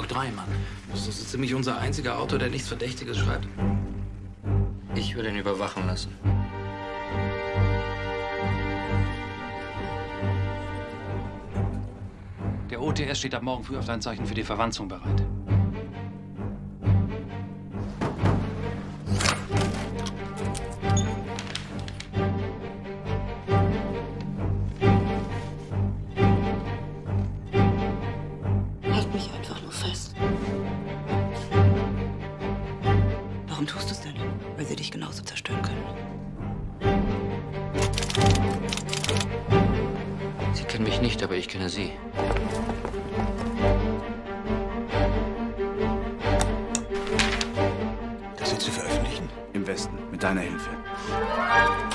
doch 3, Mann. Das ist so ziemlich unser einziger Autor, der nichts Verdächtiges schreibt. Ich würde ihn überwachen lassen. Der OTS steht ab morgen früh auf dein Zeichen für die Verwanzung bereit. Halt mich einfach nur fest. Warum tust du es denn? Weil sie dich genauso zerstören können. Sie kennen mich nicht, aber ich kenne Sie. Das willst du veröffentlichen? Im Westen, mit deiner Hilfe.